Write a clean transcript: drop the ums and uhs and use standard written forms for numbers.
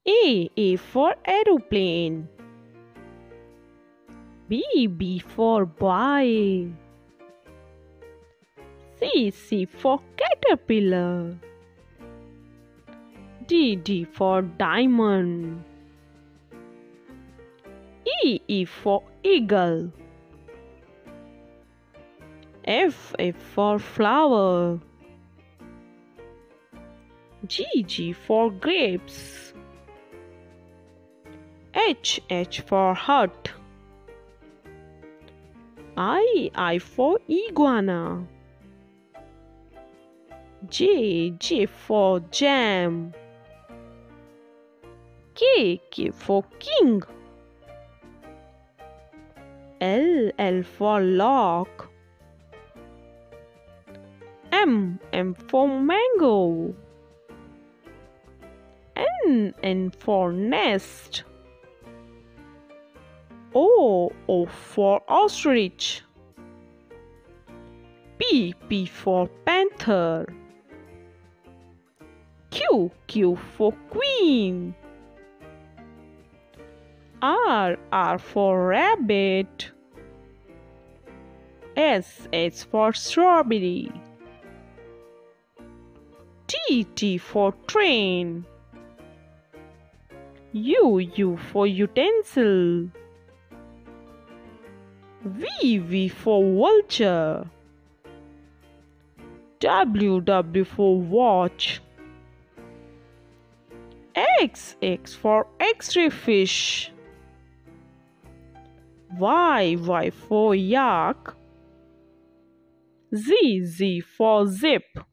A for aeroplane. B for boy. C for caterpillar. D for diamond. E for eagle. F for flower. G for grapes. H for hut. I for iguana. J for jam. K for king. L for lock. M for mango. N for nest. O for ostrich. P for panther. Q for queen. R for rabbit. S for strawberry. T for train. U for utensil. V for vulture. W for watch. X for X-ray fish. Y for yak. Z for zip.